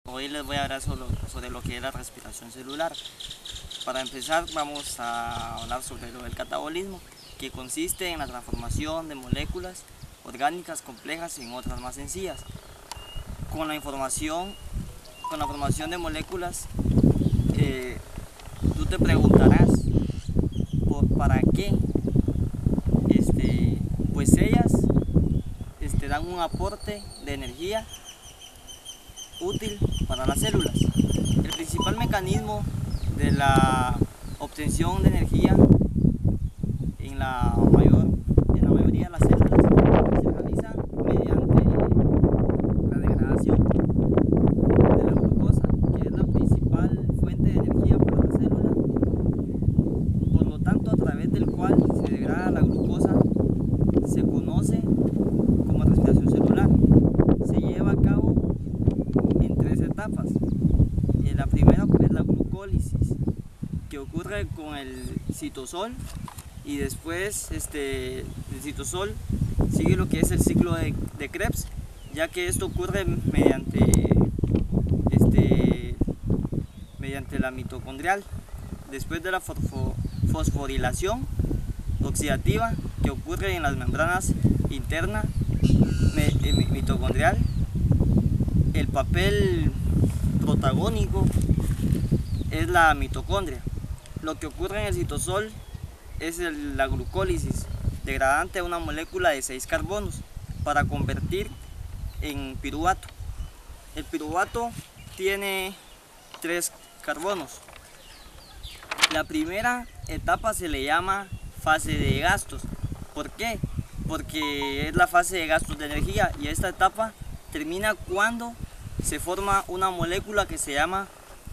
Hoy les voy a hablar sobre lo que es la respiración celular. Para empezar vamos a hablar sobre lo del catabolismo, que consiste en la transformación de moléculas orgánicas complejas en otras más sencillas. Con la formación de moléculas, tú te preguntarás ¿para qué? Pues ellas dan un aporte de energía útil para las células. El principal mecanismo de la obtención de energía en la mayoría de las células se realiza mediante la degradación de la glucosa, que es la principal fuente de energía para la célula. Por lo tanto, a través del cual se degrada la glucosa se conoce como respiración celular. Se lleva a cabo en tres etapas. La primera es la glucólisis, que ocurre con el citosol, y después del citosol sigue lo que es el ciclo de Krebs, ya que esto ocurre mediante la mitocondrial. Después de la fosforilación oxidativa, que ocurre en las membranas internas mitocondrial, el papel protagónico es la mitocondria. Lo que ocurre en el citosol es la glucólisis, degradante a una molécula de 6 carbonos para convertir en piruvato. El piruvato tiene 3 carbonos. La primera etapa se le llama fase de gastos. ¿Por qué? Porque es la fase de gastos de energía, y esta etapa termina cuando se forma una molécula que se llama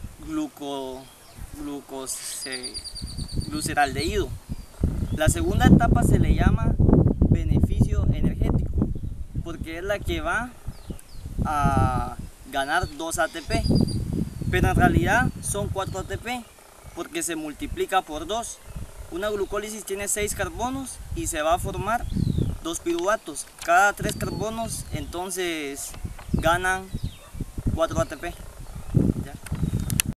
gluceraldehído. La segunda etapa se le llama beneficio energético, porque es la que va a ganar 2 ATP, pero en realidad son 4 ATP, porque se multiplica por 2. Una glucólisis tiene 6 carbonos y se va a formar 2 piruvatos. Cada 3 carbonos entonces ganan 4 ATP.